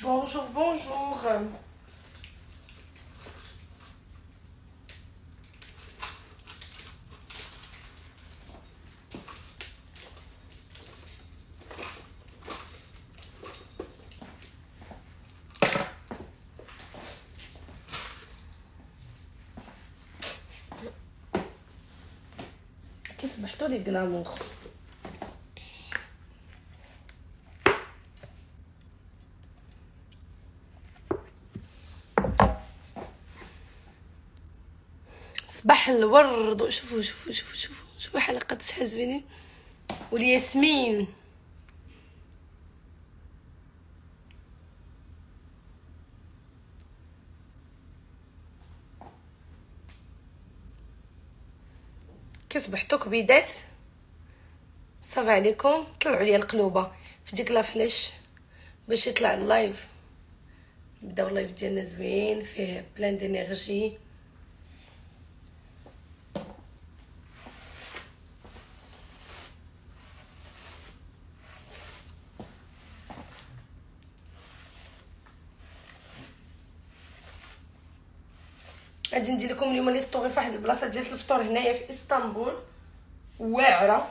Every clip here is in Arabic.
Bonjour, bonjour. كيصبحتوا لي كلامور. صباح الورد. شوفوا شوفوا شوفوا شوفوا شوفوا حلقة شحال زوينين. والياسمين كيصبحتوا كبيدات. صافي عليكم. طلعوا لي القلوبه في ديك لافلاش باش يطلع اللايف. بداو اللايف ديالنا زوين فيه بلان دينيرجي. غادي ندير لكم اليوم لي ستوري في واحد البلاصه ديال الفطور هنايا في اسطنبول واعره.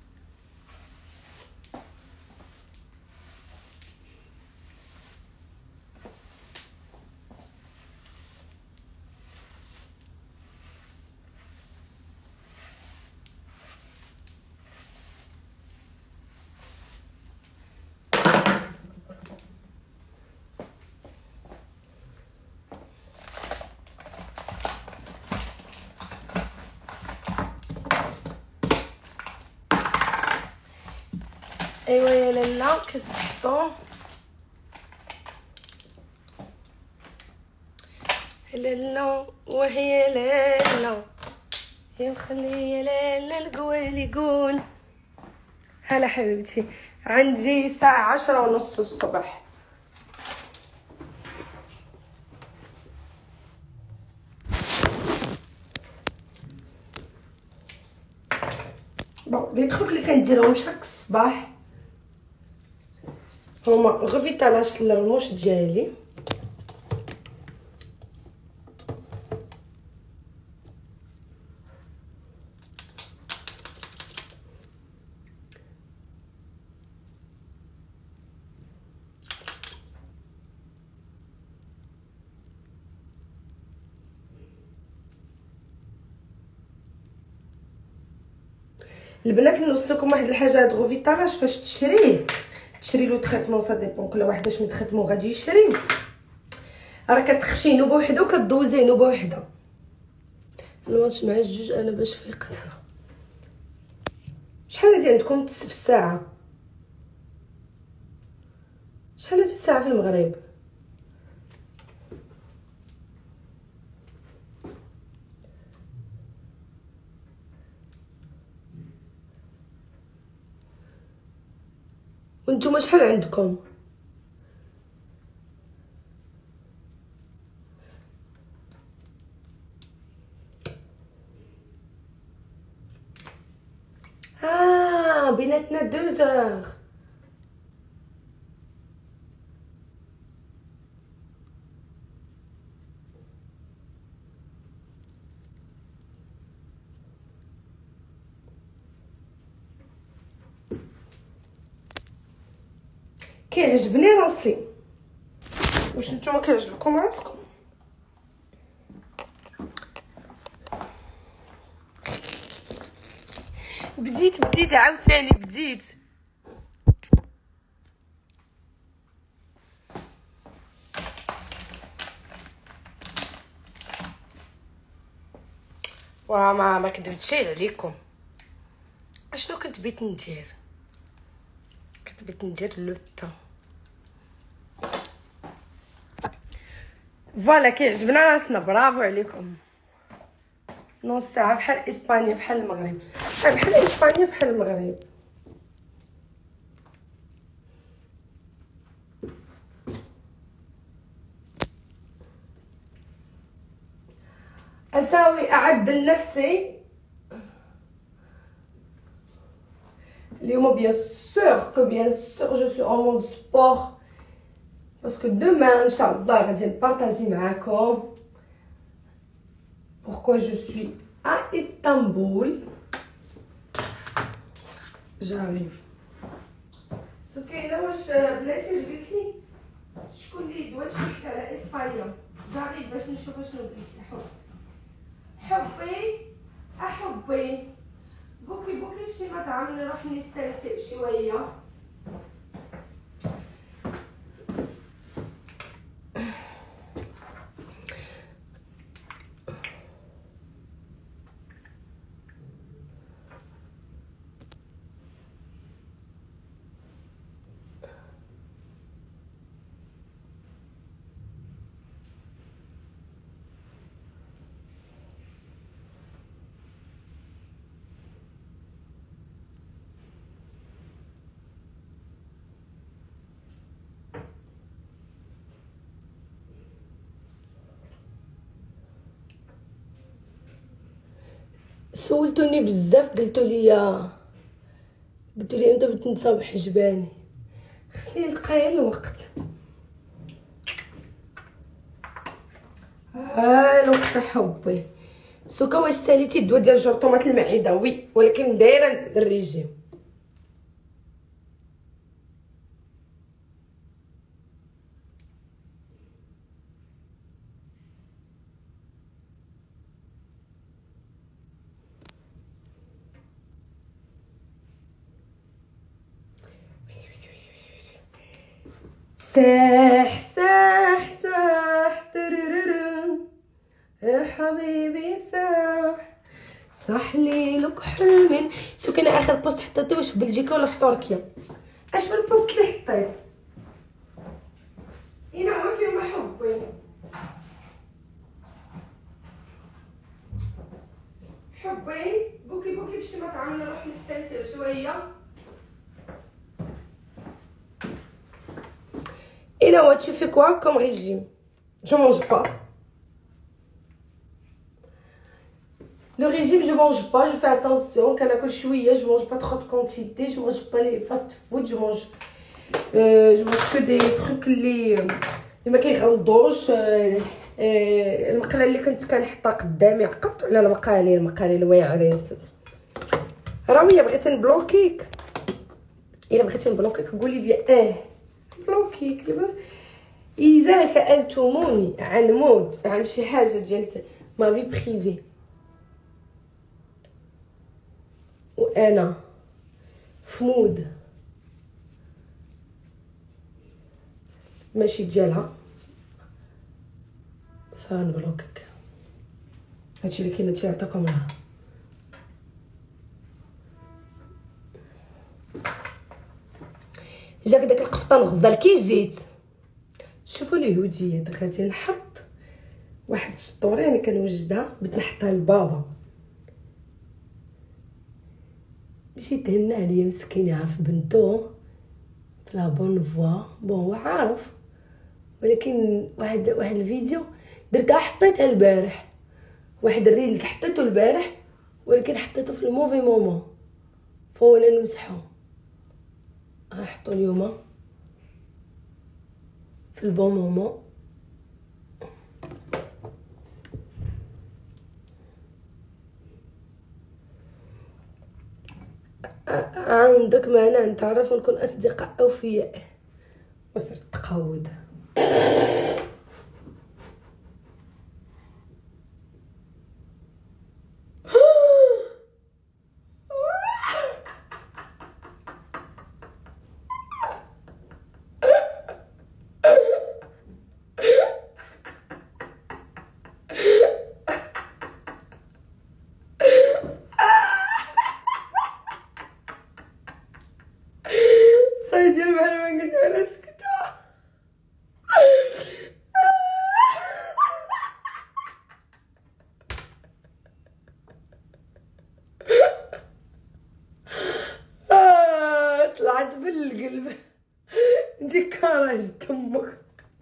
ايوا يا لالا كيصبحتوا. لالا وهي لالا يا خلي يا لالا القوال يقول. هلا حبيبتي. عندي الساعه 10:30 الصبح. بون لي تروك اللي كنديرهم شاك الصباح هما غوفيتالاش للرموش ديالي، البنات نوصلكم واحد الحاجه. هاد غوفيتالاش فاش تشريه تشري له تريتمون، سا ديبون كل واحد اش من تريتمون غادي يشري. راه كتخشينو بوحدو كدوزينو بوحدو. نواش مع الجوج انا باش فيقت. شحال هادي عندكم في الساعه؟ شحال هادي الساعه في المغرب؟ وانتم شحال عندكم؟ بيناتنا 2 h. كيعجبني راسي. واش نتوما كيعجبكم راسكم؟ بديت عاوتاني بديت. ما كذبتش عليكم. اشنو كنت بغيت ندير؟ كنت بغيت ندير لو طون. فوالا كيعجبنا راسنا. برافو عليكم. نص ساعه بحال اسبانيا بحال المغرب. بحال اسبانيا بحال المغرب. اساوي اعدل نفسي اليوم. بيان سور جو سوي en mode sport باسكو دومان ان شاء الله غادي نبارطاجي معاكم pourquoi je suis à Istanbul. j'arrive. سكينه واش بلاتي جبتي شكون اللي دوات شي على اسبانيا؟ جاريب باش نشوف شنو بغيتي. حبي احبي بوكي فشي مطعم نروح نستمتع شويه. سولتوني بزاف قلتولي انت بتنسى بحجباني. خصني نلقى الوقت. الوقت حبي. سوكا واش ساليتي الدواء ديال جرثومه المعده؟ وي ولكن دايره الريجيم. ساح ساح ساح ترررم يا حبيبي ساح صح لي لك حلم. سكن اخر بوست حطيته واش في بلجيكا ولا في تركيا؟ اش من بوست اللي حطيت هنا هو فيهم حبي. حبي بوكي فشي مطعم نروح نستمتع شويه. Et là, tu fais quoi comme régime? Je mange pas. Le régime, je mange pas, je fais attention. Quand je mange pas trop de quantité, je mange pas les fast-food, je mange que des trucs اللي ما كيغلضوش. المقله اللي كنت كنحطها قدامي عقب على المقالي الواعرين. راه ويا بغيتي نبلوكيك، الا بغيتي نبلوكيك قولي لي بلوكيك. اذا سالتموني عن مود عن شي حاجه ديال ما في بريفي وانا في مود ماشي ديالها فنبلوكيك. هادشي اللي كاين تيعطيكم لها. جاك داك القفطان غزال كي جيت. شوفوا اليهوديات غادي نحط واحد السطوري انا كنوجدها بغيت نحطها لبابا باش يتهنى عليا مسكين يعرف بنتو في لا بون فوا. بون هو عارف ولكن واحد الفيديو درتها حطيتها البارح. واحد الريلز حطيته البارح ولكن حطيته في الموفي مومون فوانا نمسحو. نحطو اليوم في البون مومون. عندك مانع نتعرف ونكون اصدقاء اوفياء وصرت تقود. ديال بحال ما قلت انا سكتة. طلعت بالقلب ديك كراج تمك.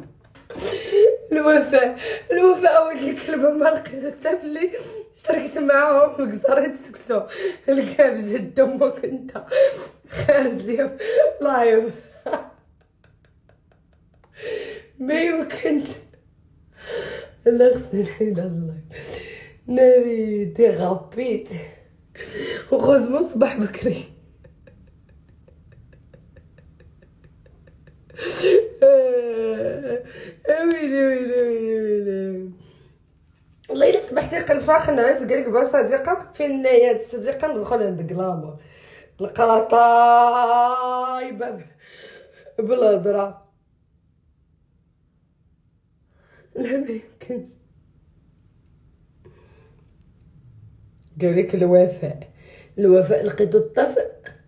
الوفاء ولد الكلب ما لقيت حتى فلي اشتركت معاهم قصريت سكسو الكاب جد امك انت خارج ليا لايف. ما يمكنش. لا خصني نحيد هاد اللايف، ناري ديغابيت وغوزمون صباح بكري. ويلي ويلي ويلي والله الا صبحتي قلفه نعس قالك با صديقه فين هي هاد الصديقه ندخل عند كلامر لقاها طايبه بالهضره. لا ما يمكنش. قالك الوفاء لقيتو الطفء.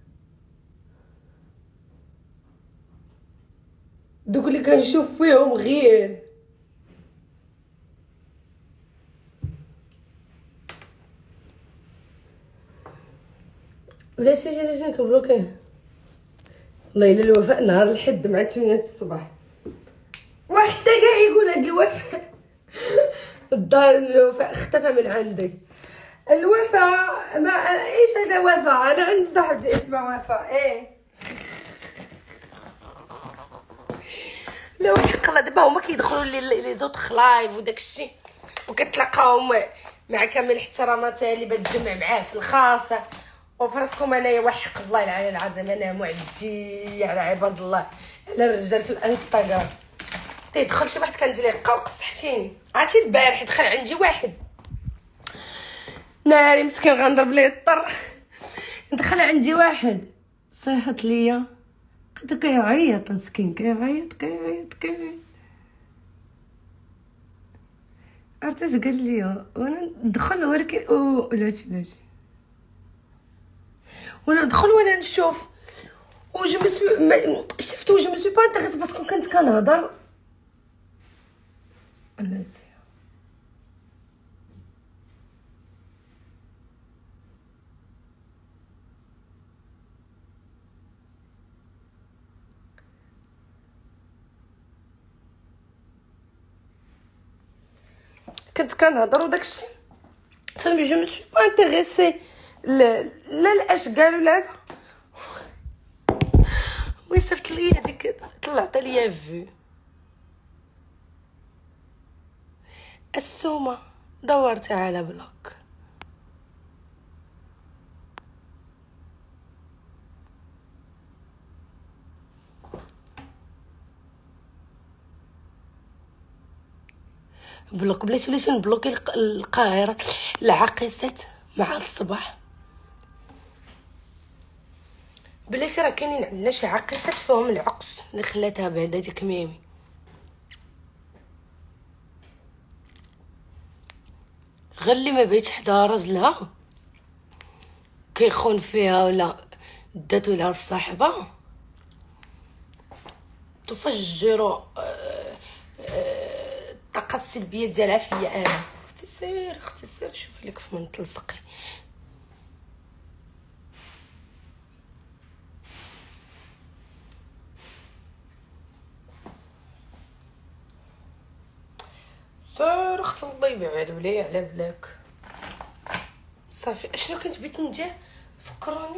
دوك اللي كنشوف فيهم غير بلاش تجي نكبلوكي. والله الا الوفاء نهار الحد مع 8 الصباح وحتى كاع يقول هاد الوفاء. الدار الوفاء اختفى من عندك. الوفاء ما ايش هذا وفاء؟ انا عندي صاحبتي اسمها وفاء. ايه لا وحق الله دابا هما كيدخلوا لي زوط لايف وداك الشيء وكتلقاهم مع كامل احتراماتها اللي بتجمع معاه في الخاصه وفراسكم. انايا وحق الله العلي العظيم انا معدي على عباد الله على الرجال في الانستغرام. تيدخل شي واحد كندير ليه قوق صحتيني. عرفتي البارح دخل عندي واحد ناري مسكين غنضرب ليه الطر. دخل عندي واحد صيحت ليا قد كيعيط مسكين كيعيط. عرفتي اش قال لي؟ وانا ندخل ولكن لاش وانا ندخل وانا نشوف جو مسوي شفت جو مسوي با انتريس باسكو كنت كنهضر. كنت كنهضر وداكشي صافي جو مسوي با انتريسي لا الاشكال ولا هذا. وصفت لي هذيك طلعت ليا فيو السومه دورتها على بلوك. بلاتي نبلوكي القاهره العاقسات مع الصباح. بلاتي راه كاينين عندنا شي عاقسات فيهم العقس اللي خلاتها بعدا ديك ميمي. غير اللي ما بيتش حدا راجلها كيخون فيها ولا داتو لها الصاحبه تفجروا الطاقه السلبيه ديالها فيا انا. اختي سير شوفي لك فمن تلصقي. سير اختي الله يبعد بليا على بلاك. صافي اشنو كنت بغيت ندير فكروني.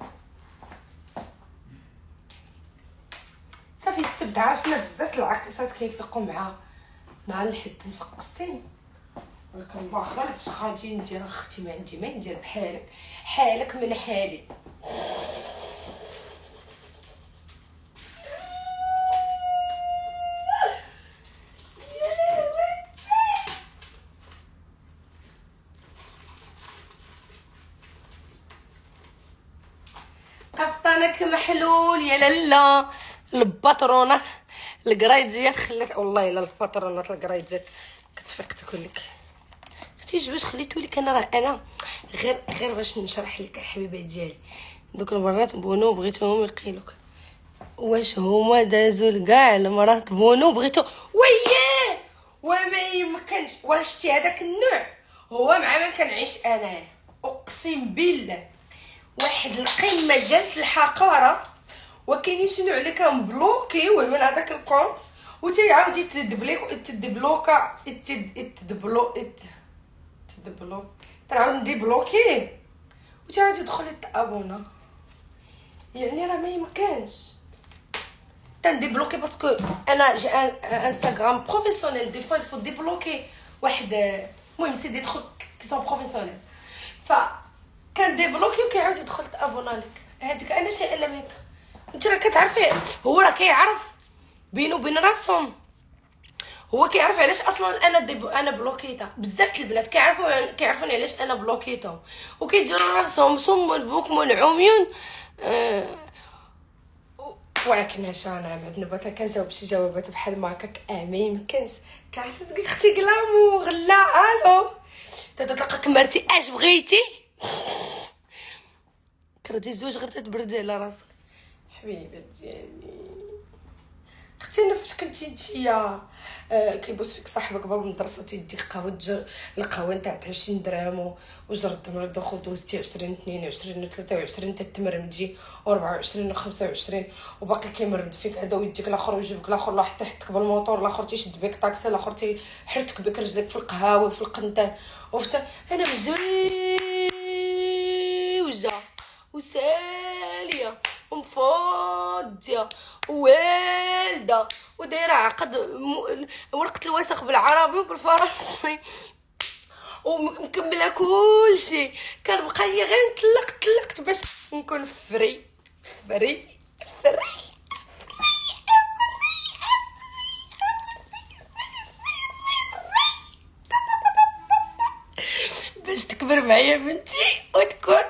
صافي السبت عرفنا بزاف العاقصات كيفيقوا مع الحد مفقسين. ولكن باخا باش غادي ندير اختي ما عندي ما ندير بحالك حالك من حالي. قفطانك محلول يا لالا. الباترونات القرايديات خلات والله الا الباترونات القرايديات كتفيق تقول لك اختي جوج خليتو لك انا غير باش نشرح لك الحبيبه ديالي. دوك المرات بونو بغيتوهم يقيلوك واش هما دازو لكاع المرات بونو بغيتو وياه وما يمكنش. واشتي هذاك النوع هو مع من كنعيش انا اقسم بالله واحد القمه ديال الحقاره. وكاينين شي نوع اللي كان بلوكي من هذاك الكونت وتيعاود تدبلوكا تنعاود نديبلوكي وتعاود يدخل يتابونا. يعني راه ما يمكنش تنديبلوكي باسكو انا جي انستغرام بروفيسيونيل دي فوا الفو ديبلوكي واحد. المهم سي دي تروك كي سون بروفيسيونيل، ف كان ديبلوكي وكيعاود يدخل تابونا لك. هذيك انا شيء الا منك انت راه كتعرفي، هو راه كيعرف بينو وبين راسهم، هو كيعرف علاش اصلا انا بلوكيتا. بزاف البنات كيعرفوني علاش انا بلوكيتا، وكيديروا راسهم صم البوكم عميون. ولكن انا بعد نبغى كنجاوب شي جوابات بحال ما هكاك ما يمكنش. كعرفت تقول اختي كلامو غلا الو تتلقاك مرتي اش بغيتي كرهتي الزواج غير تتبردي على راسك حبيبه ديالي. اختي انا فاش كنتي نتيا كيبوس فيك صاحبك باب المدرسه وتيديك قهوه القهوه نتاع 20 درهم وجرد مرد خدوزتي 20 22 23 تتمرمدي و24 و25 وباقي كيمرد فيك هذا ويديك الاخر ويجيبك الاخر لا حتى يحطك بالموطور، الاخر تيشد بك طاكسي، الاخر تيحرتك بك رجلك في القهاوي في القنطان انا مزوجه وساليه ومفضيه والده ودايره عقد ورقه الوثق بالعربي وبالفرنسي ومكمله كلشي. كنبقى لي غير طلقت باش نكون فري باش تكبر معايا بنتي وتكون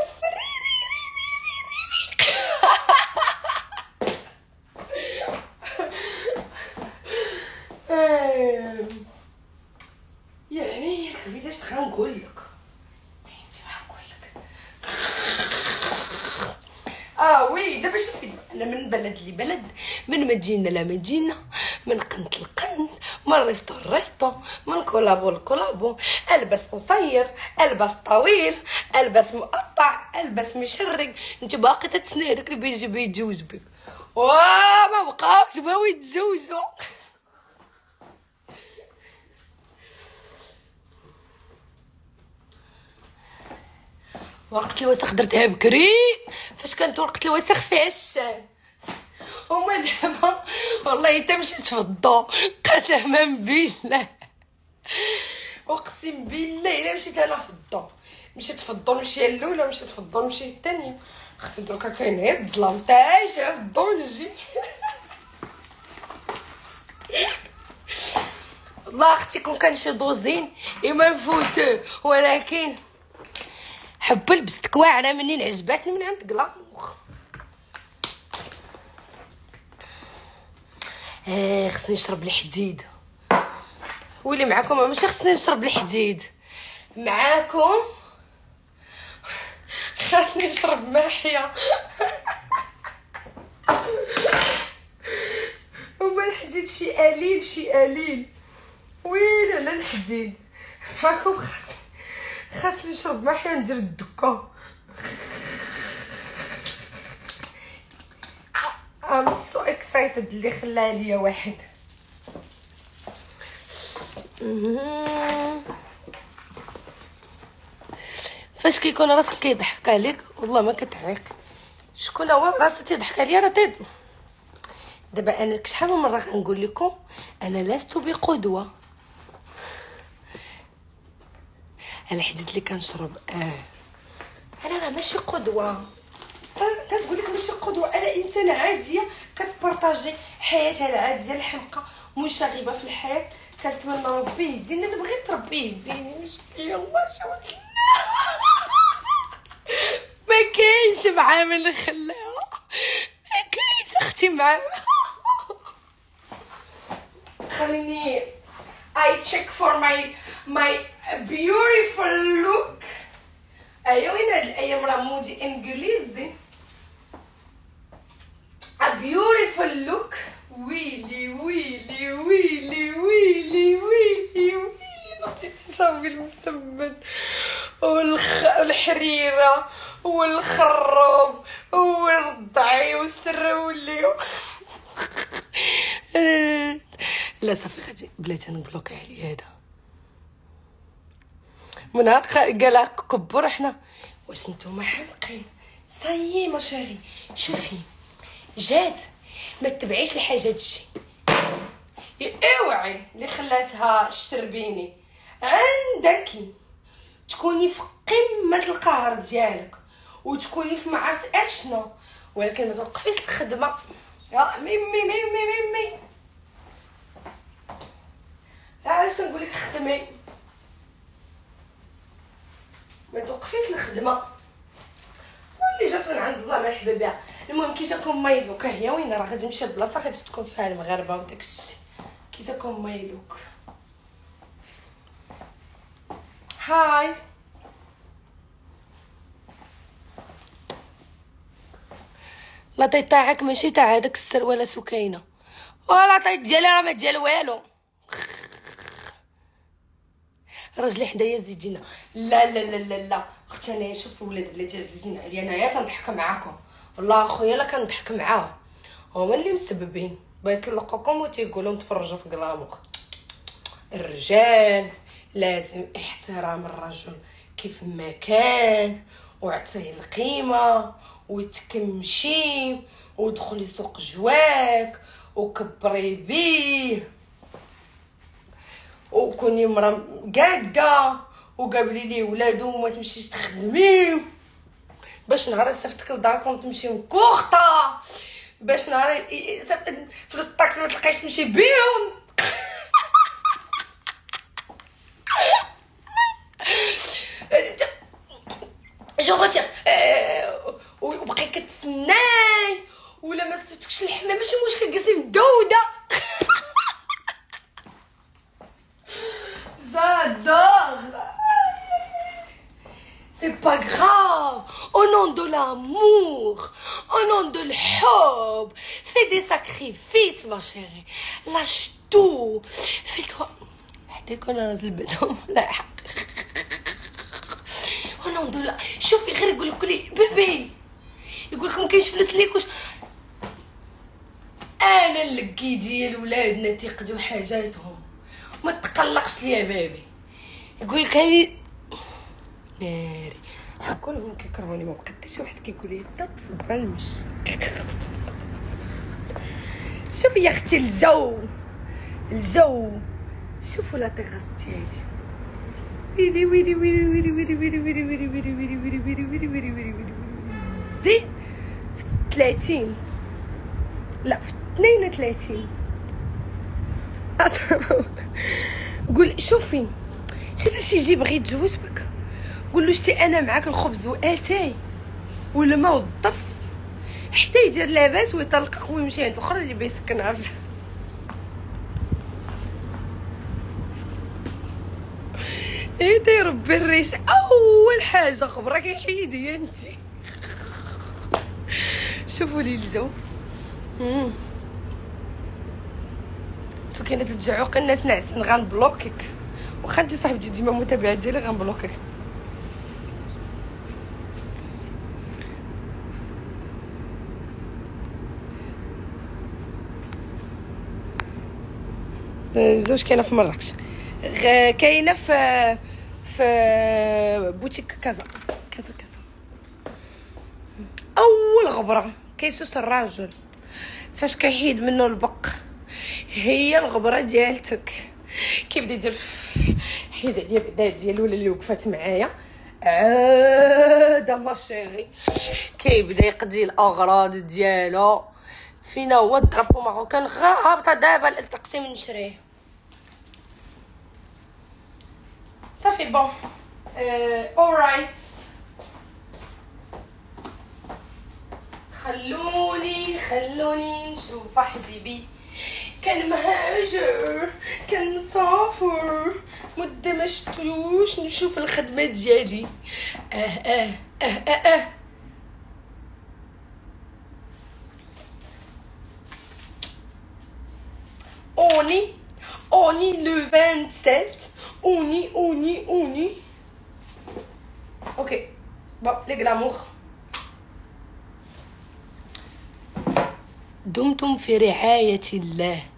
يعني بداش غنقول لك انت غنقول لك وي دابا شوفي انا من بلد لبلد، من مدينه لمدينه، من قنت لقنت، من ريستو لريستو، من كولابو لكولابو، البس قصير البس طويل البس مقطع البس مشرق. انت باقي تتسنى هذاك اللي بيجي بيتزوج بك ما بقاوش بغاو يتزوجوا. ورقة الوسخ درتها بكري فاش كانت ورقة الوسخ فيها الشان، وما دابا والله حتى مشيت في الضو قسما بالله اقسم بالله الا مشيت انا في الضو، مشيت في الضو المشيه الاولى، مشيت في الضو المشيه الثانيه، اختي دروكا كاين غير الظلام تاعي في الضو نجي والله اختي كون كان شي دوزين ما نفوتوه، ولكن حب لبست كواعره منين عجباتني من عند كلاموغ. خصني نشرب الحديد. ولي معاكم ماشي خصني نشرب الحديد معاكم، خاصني نشرب ماحيه وما الحديد شي قليل ويلي على الحديد معاكم. خاصني نشرب ماحيه ندير الدكه. ام سو اكسايتد اللي خلاها ليا واحد. فاش كيكون راسك كيضحك عليك والله ما كتعيق. شكون هو راسي تيضحك عليا راه دابا انا شحال من مره غنقول لكم انا لست بقدوه. الحديد اللي كنشرب انا راه ماشي قدوه، تنقول لك ماشي قدوه، انا انسانه عاديه كتبارطاجي حياتها العاديه الحمقى منشغبه في الحياه. كنتمنى ربي يهديني، انا بغيت ربي يهديني واش بيا الله شوقي ما كاينش معاه من خلاها، ما كاينش اختي معاه. خليني I check for my beautiful look. ايوا وين هاد الايام راه مودي انجليزي. a beautiful look. ويلي ويلي ويلي ويلي ويلي ويلي نعطي تساوي المستقبل والحريره والخروب والرضعي والسراولي لا صافي غادي بلاتي نبلوكي عليا هذا من نهار قالها كبر حنا واش نتوما حامقين. صايي ما شاري شوفي جات ما تتبعيش الحاجه تجي. اوعي اللي خلاتها الشربيني عندك تكوني في قمه القهر ديالك وتكوني في معرفت اشنو، ولكن ما توقفيش الخدمه. يا ميمي علاش نقول لك خدمي، ما توقفيش الخدمه. واللي جات من عند الله مرحبا بها. المهم كي جاكم مايلوك هي وين راه غادي نمشي لبلاصه غادي تكون فيها المغاربه وداك الشيء. كي جاكم مايلوك هاي لاطي تاعك ماشي تاع هذاك السر ولا سكينه، ولا لاطي ديالي راه ما ديال والو. راجلي حدايا زيدينا. لا لا لا لا لا اختي، انايا شوف ولاد بلاتي عزيزين عليا، انايا كنضحك معاكم والله اخويا، لا كنضحك معاهم، هما اللي مسببين بيطلقوكم وتيقولوا نتفرجوا في كلامور. الرجال لازم احترام الرجل كيف ما كان، وعطيه القيمه وتكمشي ودخلي سوق جواك وكبري بيه وكوني مرا قاده وقابلي ليه ولادو وما تمشيش تخدمي باش نهار صيفطك لداركم تمشي مكوخطه، باش نهار فلوس الطاكسي ما تلقايش تمشي بيهم. جو غوتير وبقي كتسناي ولا ما صفتكش الحمام ماشي مشكل، جلسي مدوده. J'adore. C'est pas grave. Au nom de l'amour, au nom de l'hob, fais des sacrifices ma chérie. Lâche tout. Fais-toi. حتى انا نازل بدهم لا حق. Au nom de la. شوفي غير يقول لك بيبي يقول لكم كاينش فلوس ليكوش. انا اللقي ديال ولادنا تيقدوا حاجاتهم ما تقلقش ليا بابي. يقول لك هاني ناري كلهم كيكرهوني، ما بقى حتى شي واحد كيقول لي انت تصب المش. شوفي يا اختي الجو شوفوا لا تيغاس ديالي ويلي ويلي ويلي ويلي ويلي ويلي ويلي ويلي ويلي ويلي ويلي ويلي ويلي ويلي ويلي ويلي زين في 30 لا في 32 قول شوفي فاش يجي بغي يتزوج بك قول له شتي انا معاك الخبز واتاي والماء والضرس حتى يدير لاباس ويطلقك ويمشي عند الاخرى اللي بيسكنها في ايه ربي الريش. اول حاجه خبرك يحيدي انتي. شوفوا لي الجو سكينة الجعوق الناس نعسين غنبلوكيك، واخا انتي صاحبتي ديما متابعه ديالي غنبلوكيك. زوج كاينه في مراكش، كاينه في بوتيك كذا كذا كذا. اول غبره كيسوس الراجل فاش كيحيد منه البق هي الغبره ديالتك. كيبدا يدير حيد عليا بعدا ديالو ولا اللي وقفات معايا عاده ما شيري، كيبدا يقضي الاغراض ديالو. فينا هو الدرابو ماروكان هابطه دابا للتقسيم نشريه صافي بون. اورايت خلوني نشوف حبيبي. كان مهاجر كان مسافر مده ما شفتوش، نشوف الخدمه ديالي. اوني لو 27 اوني اوكي بون لي غلامور. دمتم في رعاية الله.